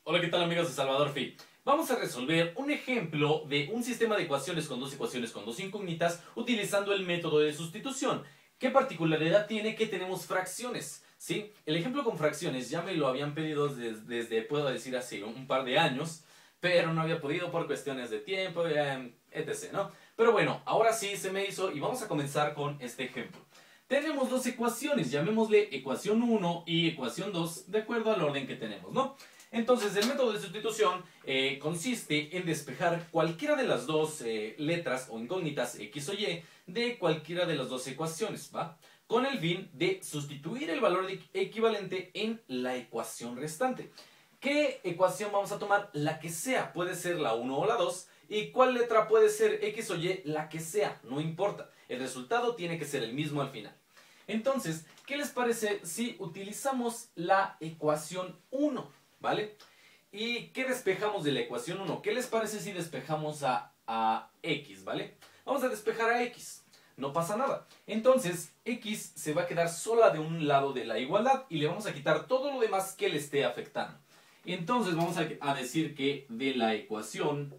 Hola, ¿qué tal amigos de Salvador Fi? Vamos a resolver un ejemplo de un sistema de ecuaciones con dos incógnitas utilizando el método de sustitución. ¿Qué particularidad tiene? Que tenemos fracciones, ¿sí? El ejemplo con fracciones ya me lo habían pedido desde puedo decir, hace un par de años, pero no había podido por cuestiones de tiempo, etc., ¿no? Pero bueno, ahora sí se me hizo y vamos a comenzar con este ejemplo. Tenemos dos ecuaciones, llamémosle ecuación 1 y ecuación 2, de acuerdo al orden que tenemos, ¿no? Entonces, el método de sustitución consiste en despejar cualquiera de las dos letras o incógnitas X o Y de cualquiera de las dos ecuaciones, ¿va? Con el fin de sustituir el valor equivalente en la ecuación restante. ¿Qué ecuación vamos a tomar? La que sea, puede ser la 1 o la 2. ¿Y cuál letra puede ser X o Y? La que sea, no importa. El resultado tiene que ser el mismo al final. Entonces, ¿qué les parece si utilizamos la ecuación 1? ¿Vale? ¿Y qué despejamos de la ecuación 1? ¿Qué les parece si despejamos a x? ¿Vale? Vamos a despejar a x. No pasa nada. Entonces, x se va a quedar sola de un lado de la igualdad y le vamos a quitar todo lo demás que le esté afectando. Entonces, vamos a decir que de la ecuación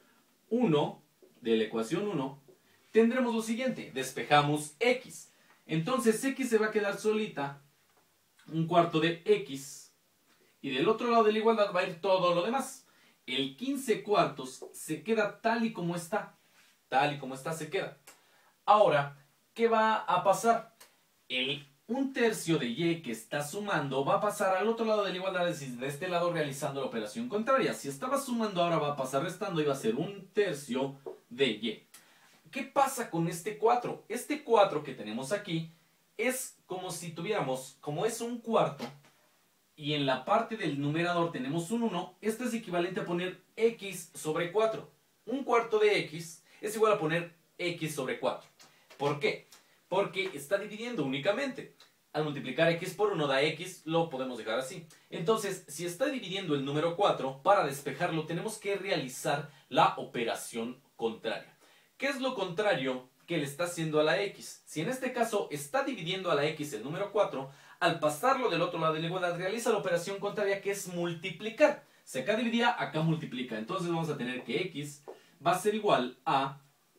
1, tendremos lo siguiente. Despejamos x. Entonces, x se va a quedar solita, un cuarto de x. Y del otro lado de la igualdad va a ir todo lo demás. El 15 cuartos se queda tal y como está. Tal y como está se queda. Ahora, ¿qué va a pasar? El 1/3 de y que está sumando va a pasar al otro lado de la igualdad, es decir, de este lado realizando la operación contraria. Si estaba sumando, ahora va a pasar restando y va a ser 1/3 de y. ¿Qué pasa con este 4? Este 4 que tenemos aquí es como si tuviéramos, como es un cuarto, y en la parte del numerador tenemos un 1, esto es equivalente a poner x sobre 4. Un cuarto de x es igual a poner x sobre 4. ¿Por qué? Porque está dividiendo únicamente. Al multiplicar x por 1 da x, lo podemos dejar así. Entonces, si está dividiendo el número 4, para despejarlo tenemos que realizar la operación contraria. ¿Qué es lo contrario que le está haciendo a la x? Si en este caso está dividiendo a la x el número 4, al pasarlo del otro lado de la igualdad, realiza la operación contraria que es multiplicar. Si acá dividía, acá multiplica. Entonces vamos a tener que x va a ser igual a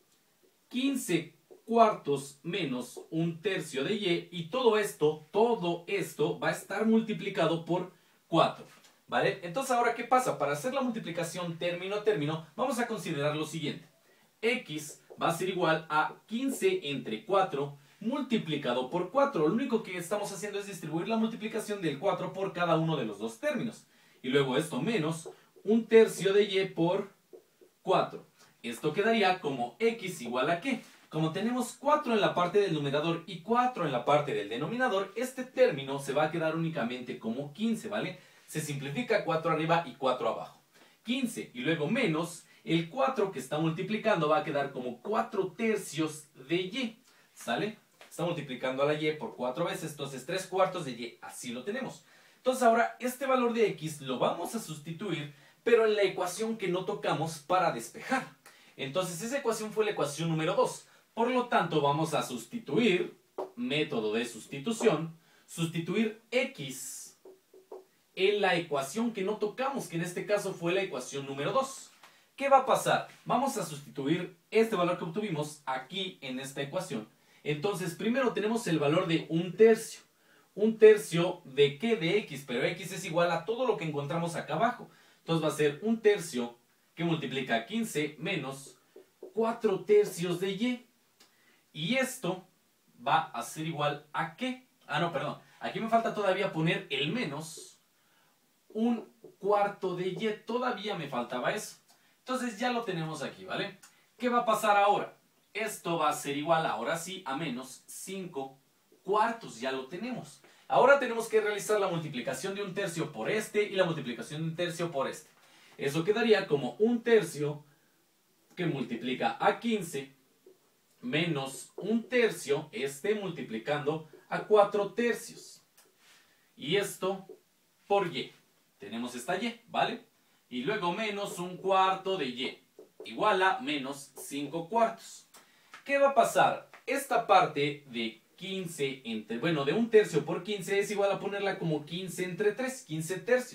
15 cuartos menos 1/3 de y todo esto va a estar multiplicado por 4. ¿Vale? Entonces ahora, ¿qué pasa? Para hacer la multiplicación término a término, vamos a considerar lo siguiente. X va a ser igual a 15 entre 4 multiplicado por 4. Lo único que estamos haciendo es distribuir la multiplicación del 4 por cada uno de los dos términos. Y luego esto menos 1/3 de y por 4. Esto quedaría como x igual a ¿qué? Como tenemos 4 en la parte del numerador y 4 en la parte del denominador, este término se va a quedar únicamente como 15, ¿vale? Se simplifica 4 arriba y 4 abajo. 15 y luego menos el 4 que está multiplicando va a quedar como 4/3 de y, ¿sale? Está multiplicando a la y por 4 veces, entonces 3/4 de y, así lo tenemos. Entonces ahora este valor de x lo vamos a sustituir, pero en la ecuación que no tocamos para despejar. Entonces esa ecuación fue la ecuación número 2. Por lo tanto vamos a sustituir, método de sustitución, sustituir x en la ecuación que no tocamos, que en este caso fue la ecuación número 2. ¿Qué va a pasar? Vamos a sustituir este valor que obtuvimos aquí en esta ecuación. Entonces, primero tenemos el valor de 1/3. 1/3 de ¿qué? De x, pero x es igual a todo lo que encontramos acá abajo. Entonces va a ser 1/3 que multiplica 15 menos 4/3 de y. Y esto va a ser igual a ¿qué? Ah, no, perdón. Aquí me falta todavía poner el menos 1/4 de y. Todavía me faltaba eso. Entonces ya lo tenemos aquí, ¿vale? ¿Qué va a pasar ahora? Esto va a ser igual, ahora sí, a menos 5/4. Ya lo tenemos. Ahora tenemos que realizar la multiplicación de 1/3 por este y la multiplicación de 1/3 por este. Eso quedaría como 1/3 que multiplica a 15 menos 1/3, este multiplicando a 4/3. Y esto por y. Tenemos esta y, ¿vale? Y luego menos 1/4 de y, igual a menos 5/4. ¿Qué va a pasar? Esta parte de 15 entre, bueno, de 1/3 por 15 es igual a ponerla como 15 entre 3, 15 tercios.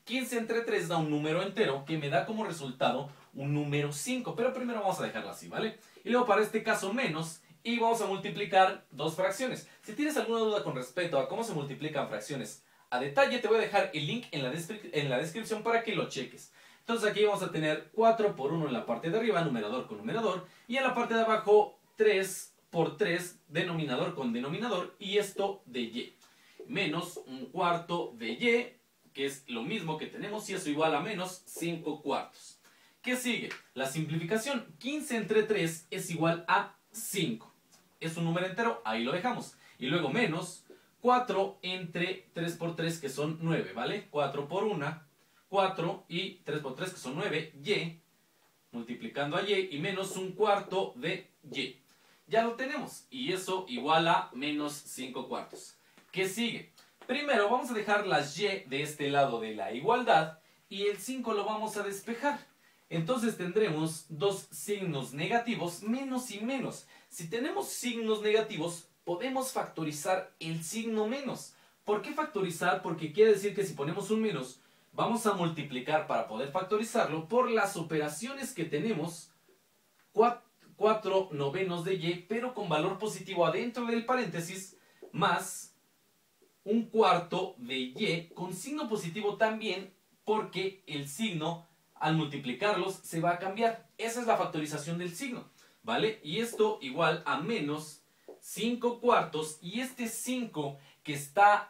15 entre 3 da un número entero que me da como resultado un número 5. Pero primero vamos a dejarlo así, ¿vale? Y luego para este caso menos, y vamos a multiplicar dos fracciones. Si tienes alguna duda con respecto a cómo se multiplican fracciones a detalle, te voy a dejar el link en la descripción para que lo cheques. Entonces aquí vamos a tener 4 por 1 en la parte de arriba, numerador con numerador, y en la parte de abajo 3 por 3, denominador con denominador, y esto de y. Menos un cuarto de y, que es lo mismo que tenemos, y eso igual a menos 5 cuartos. ¿Qué sigue? La simplificación. 15 entre 3 es igual a 5. Es un número entero, ahí lo dejamos. Y luego menos 4 entre 3 por 3, que son 9, ¿vale? 4 por 1, 4 y 3 por 3, que son 9, y, multiplicando a y menos un cuarto de y. Ya lo tenemos, y eso igual a menos 5 cuartos. ¿Qué sigue? Primero vamos a dejar las y de este lado de la igualdad, y el 5 lo vamos a despejar. Entonces tendremos dos signos negativos, menos y menos. Si tenemos signos negativos, podemos factorizar el signo menos. ¿Por qué factorizar? Porque quiere decir que si ponemos un menos, vamos a multiplicar para poder factorizarlo por las operaciones que tenemos, 4 novenos de y, pero con valor positivo adentro del paréntesis, más un cuarto de y con signo positivo también, porque el signo al multiplicarlos se va a cambiar. Esa es la factorización del signo, ¿vale? Y esto igual a menos 5 cuartos, y este 5 que está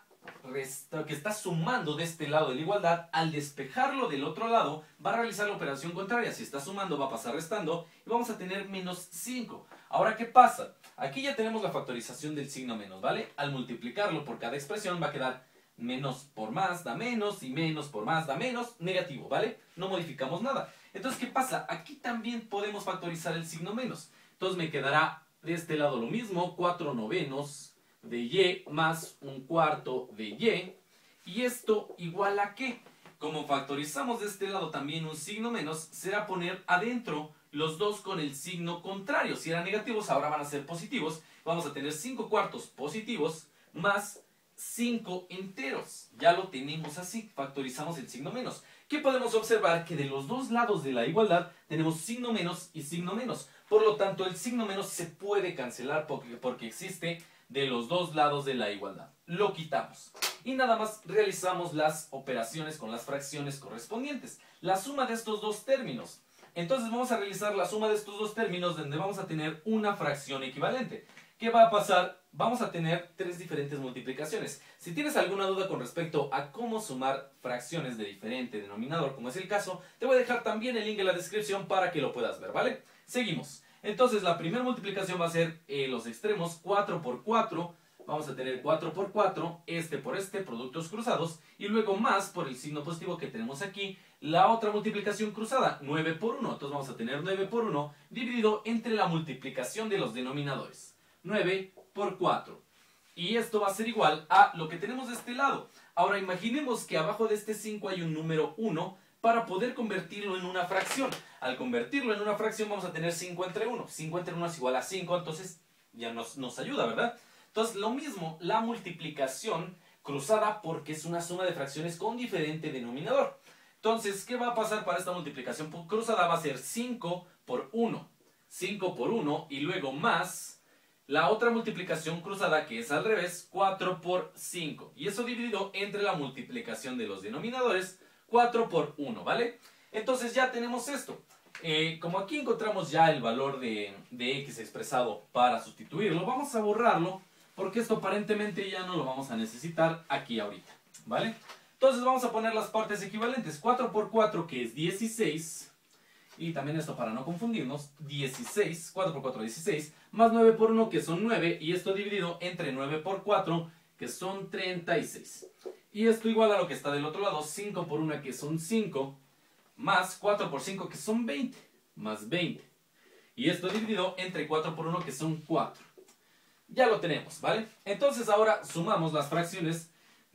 sumando de este lado de la igualdad, al despejarlo del otro lado, va a realizar la operación contraria. Si está sumando, va a pasar restando, y vamos a tener menos 5. Ahora, ¿qué pasa? Aquí ya tenemos la factorización del signo menos, ¿vale? Al multiplicarlo por cada expresión va a quedar menos por más da menos, y menos por más da menos, negativo, ¿vale? No modificamos nada. Entonces, ¿qué pasa? Aquí también podemos factorizar el signo menos. Entonces me quedará de este lado lo mismo, 4 novenos de y más un cuarto de y. ¿Y esto igual a qué? Como factorizamos de este lado también un signo menos, será poner adentro los dos con el signo contrario. Si eran negativos, ahora van a ser positivos. Vamos a tener 5 cuartos positivos más 5 enteros. Ya lo tenemos así, factorizamos el signo menos. ¿Qué podemos observar? Que de los dos lados de la igualdad tenemos signo menos y signo menos. Por lo tanto, el signo menos se puede cancelar porque existe de los dos lados de la igualdad. Lo quitamos. Y nada más realizamos las operaciones con las fracciones correspondientes. La suma de estos dos términos. Entonces vamos a realizar la suma de estos dos términos, donde vamos a tener una fracción equivalente. ¿Qué va a pasar? Vamos a tener tres diferentes multiplicaciones. Si tienes alguna duda con respecto a cómo sumar fracciones de diferente denominador, como es el caso, te voy a dejar también el link en la descripción para que lo puedas ver, ¿vale? Seguimos. Entonces la primera multiplicación va a ser los extremos, 4 por 4. Vamos a tener 4 por 4, este por este, productos cruzados, y luego más por el signo positivo que tenemos aquí, la otra multiplicación cruzada, 9 por 1. Entonces vamos a tener 9 por 1 dividido entre la multiplicación de los denominadores. 9 por 4. Y esto va a ser igual a lo que tenemos de este lado. Ahora imaginemos que abajo de este 5 hay un número 1 para poder convertirlo en una fracción. Al convertirlo en una fracción vamos a tener 5 entre 1. 5 entre 1 es igual a 5, entonces ya nos ayuda, ¿verdad? Entonces lo mismo, la multiplicación cruzada, porque es una suma de fracciones con diferente denominador. Entonces, ¿qué va a pasar para esta multiplicación cruzada? Va a ser 5 por 1. 5 por 1 y luego más la otra multiplicación cruzada, que es al revés, 4 por 5. Y eso dividido entre la multiplicación de los denominadores, 4 por 1, ¿vale? Entonces ya tenemos esto. Como aquí encontramos ya el valor de x expresado para sustituirlo, vamos a borrarlo, porque esto aparentemente ya no lo vamos a necesitar aquí ahorita, ¿vale? Entonces vamos a poner las partes equivalentes. 4 por 4, que es 16... Y también esto para no confundirnos, 16, 4 por 4, 16, más 9 por 1, que son 9, y esto dividido entre 9 por 4, que son 36. Y esto igual a lo que está del otro lado, 5 por 1, que son 5, más 4 por 5, que son 20, más 20. Y esto dividido entre 4 por 1, que son 4. Ya lo tenemos, ¿vale? Entonces ahora sumamos las fracciones.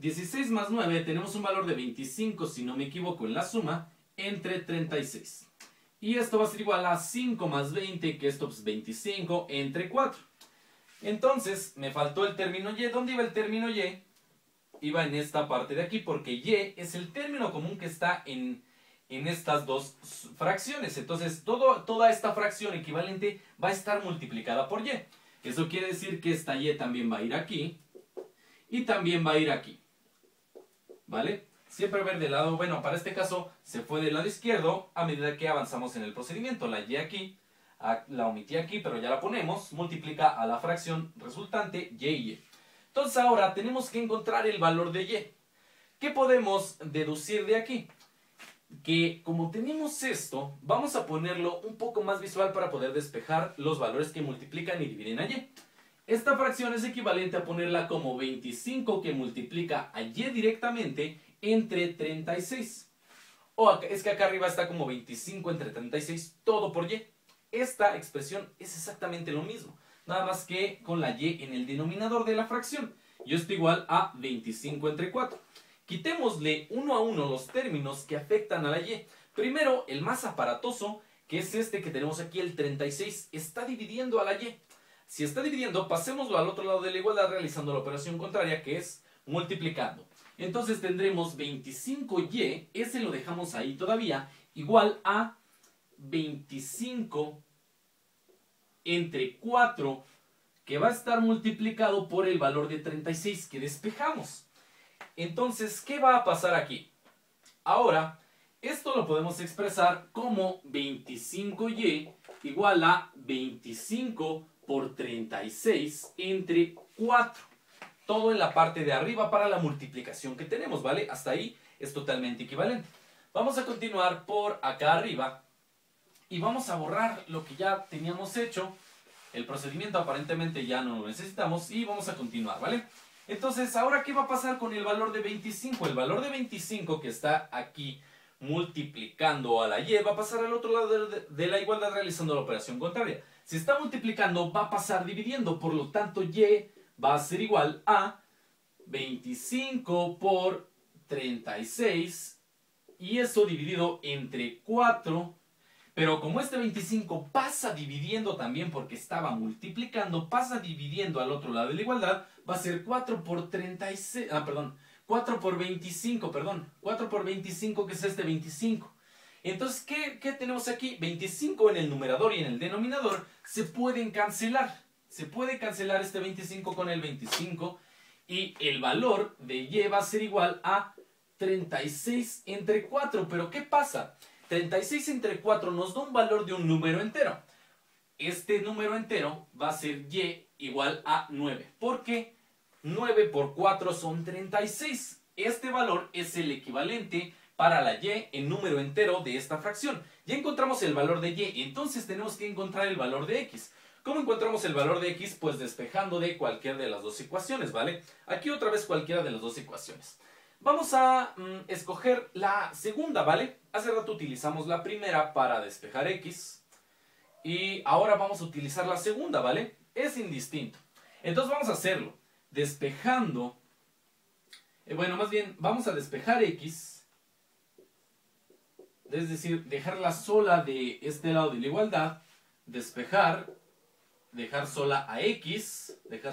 16 más 9, tenemos un valor de 25, si no me equivoco en la suma, entre 36. Y esto va a ser igual a 5 más 20, que esto es 25, entre 4. Entonces, me faltó el término y. ¿Dónde iba el término y? iba en esta parte de aquí, porque y es el término común que está en estas dos fracciones. Entonces, toda esta fracción equivalente va a estar multiplicada por y. Eso quiere decir que esta y también va a ir aquí y también va a ir aquí. ¿Vale? Siempre ver del lado, bueno, para este caso se fue del lado izquierdo a medida que avanzamos en el procedimiento. La y aquí, la omití aquí, pero ya la ponemos, multiplica a la fracción resultante y. Entonces ahora tenemos que encontrar el valor de y. ¿Qué podemos deducir de aquí? Que como tenemos esto, vamos a ponerlo un poco más visual para poder despejar los valores que multiplican y dividen a y. Esta fracción es equivalente a ponerla como 25 que multiplica a y directamente entre 36. O es que acá arriba está como 25 entre 36, todo por y. Esta expresión es exactamente lo mismo, nada más que con la y en el denominador de la fracción. Y esto igual a 25 entre 4. Quitémosle uno a uno los términos que afectan a la y. Primero, el más aparatoso, que es este que tenemos aquí, el 36, está dividiendo a la y. Si está dividiendo, pasémoslo al otro lado de la igualdad realizando la operación contraria, que es multiplicando. Entonces tendremos 25y, ese lo dejamos ahí todavía, igual a 25 entre 4, que va a estar multiplicado por el valor de 36 que despejamos. Entonces, ¿qué va a pasar aquí? Ahora, esto lo podemos expresar como 25y igual a 25 por 36 entre 4. Todo en la parte de arriba para la multiplicación que tenemos, ¿vale? Hasta ahí es totalmente equivalente. Vamos a continuar por acá arriba y vamos a borrar lo que ya teníamos hecho. El procedimiento aparentemente ya no lo necesitamos y vamos a continuar, ¿vale? Entonces, ¿ahora qué va a pasar con el valor de 25? El valor de 25 que está aquí multiplicando a la y va a pasar al otro lado de la igualdad realizando la operación contraria. Si está multiplicando, va a pasar dividiendo, por lo tanto y va a ser igual a 25 por 36 y eso dividido entre 4. Pero como este 25 pasa dividiendo también porque estaba multiplicando, pasa dividiendo al otro lado de la igualdad, va a ser 4 por 36, 4 por 25, 4 por 25 que es este 25. Entonces, ¿qué tenemos aquí? 25 en el numerador y en el denominador se pueden cancelar. Se puede cancelar este 25 con el 25 y el valor de y va a ser igual a 36 entre 4. Pero ¿qué pasa? 36 entre 4 nos da un valor de un número entero. Este número entero va a ser y igual a 9. Porque 9 por 4 son 36. Este valor es el equivalente para la y en número entero de esta fracción. Ya encontramos el valor de y, entonces tenemos que encontrar el valor de x. ¿Cómo encontramos el valor de x? Pues despejando de cualquiera de las dos ecuaciones, ¿vale? Aquí otra vez cualquiera de las dos ecuaciones. Vamos a escoger la segunda, ¿vale? Hace rato utilizamos la primera para despejar x y ahora vamos a utilizar la segunda, ¿vale? Es indistinto. Entonces vamos a hacerlo despejando, bueno, más bien vamos a despejar x, es decir, dejarla sola de este lado de la igualdad, dejar sola a x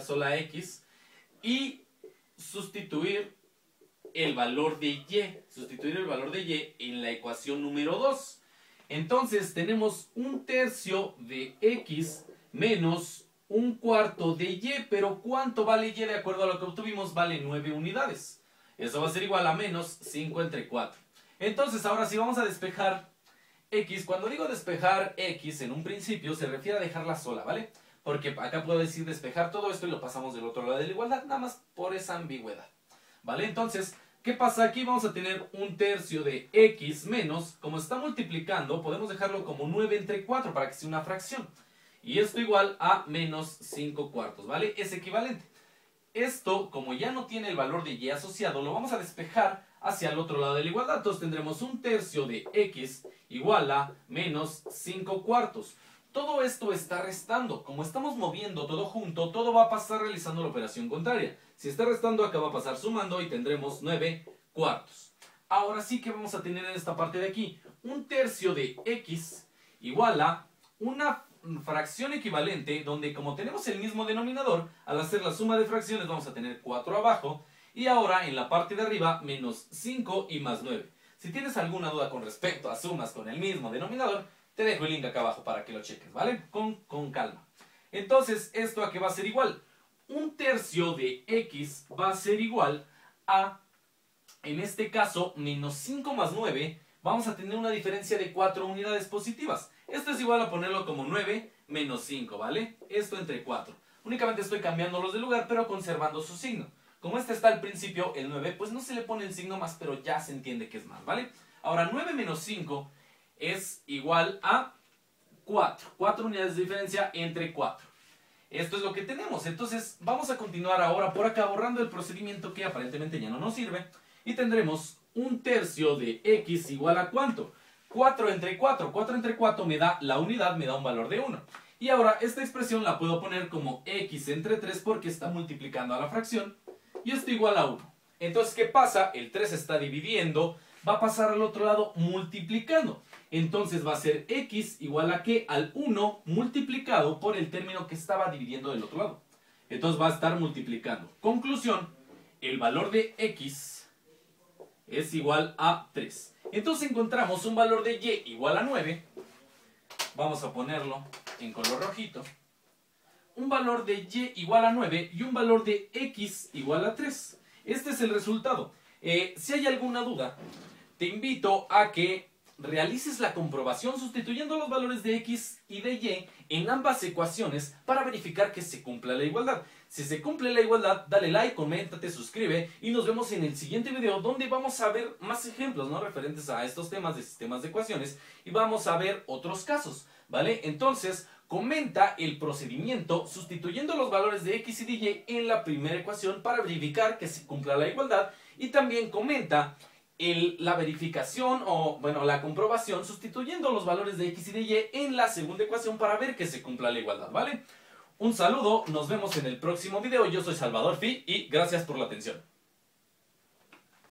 y sustituir el valor de y en la ecuación número 2. Entonces tenemos un tercio de x menos un cuarto de y, pero ¿cuánto vale y de acuerdo a lo que obtuvimos? Vale 9 unidades. Eso va a ser igual a menos 5 entre 4. Entonces ahora sí vamos a despejar x. Cuando digo despejar x en un principio se refiere a dejarla sola, ¿vale? Porque acá puedo decir despejar todo esto y lo pasamos del otro lado de la igualdad, nada más por esa ambigüedad, ¿vale? Entonces, ¿qué pasa aquí? Vamos a tener un tercio de x menos, como está multiplicando, podemos dejarlo como 9 entre 4 para que sea una fracción. Y esto igual a menos 5 cuartos, ¿vale? Es equivalente. Esto, como ya no tiene el valor de y asociado, lo vamos a despejar hacia el otro lado de la igualdad. Entonces tendremos un tercio de x igual a menos 5 cuartos. Todo esto está restando. Como estamos moviendo todo junto, todo va a pasar realizando la operación contraria. Si está restando, acá va a pasar sumando y tendremos 9 cuartos. Ahora sí que vamos a tener en esta parte de aquí un tercio de x igual a una fracción equivalente donde como tenemos el mismo denominador, al hacer la suma de fracciones vamos a tener 4 abajo Y ahora en la parte de arriba, menos 5 y más 9. Si tienes alguna duda con respecto a sumas con el mismo denominador, te dejo el link acá abajo para que lo cheques, ¿vale? Con calma. Entonces, ¿esto a qué va a ser igual? Un tercio de x va a ser igual a, en este caso, menos 5 más 9, vamos a tener una diferencia de 4 unidades positivas. Esto es igual a ponerlo como 9 menos 5, ¿vale? Esto entre 4. Únicamente estoy cambiando los de lugar, pero conservando su signo. Como este está al principio, el 9, pues no se le pone el signo más, pero ya se entiende que es más, ¿vale? Ahora, 9 menos 5 es igual a 4. 4 unidades de diferencia entre 4. Esto es lo que tenemos. Entonces, vamos a continuar ahora por acá borrando el procedimiento que aparentemente ya no nos sirve. Y tendremos un tercio de x igual a ¿cuánto? 4 entre 4. 4 entre 4 me da la unidad, me da un valor de 1. Y ahora esta expresión la puedo poner como x entre 3 porque está multiplicando a la fracción. Y esto igual a 1. Entonces, ¿qué pasa? El 3 está dividiendo, va a pasar al otro lado multiplicando. Entonces va a ser x igual a ¿qué? Al 1 multiplicado por el término que estaba dividiendo del otro lado. Entonces va a estar multiplicando. Conclusión, el valor de x es igual a 3. Entonces encontramos un valor de y igual a 9. Vamos a ponerlo en color rojito. Un valor de y igual a 9 y un valor de x igual a 3. Este es el resultado. Si hay alguna duda, te invito a que realices la comprobación sustituyendo los valores de x y de y en ambas ecuaciones para verificar que se cumpla la igualdad. Si se cumple la igualdad, dale like, comenta, te suscribe y nos vemos en el siguiente video donde vamos a ver más ejemplos, ¿no? Referentes a estos temas de sistemas de ecuaciones y vamos a ver otros casos, ¿vale? Entonces, comenta el procedimiento sustituyendo los valores de x y de y en la primera ecuación para verificar que se cumpla la igualdad y también comenta la verificación o, bueno, la comprobación sustituyendo los valores de x y de y en la segunda ecuación para ver que se cumpla la igualdad, ¿vale? Un saludo, nos vemos en el próximo video. Yo soy Salvador Fi y gracias por la atención.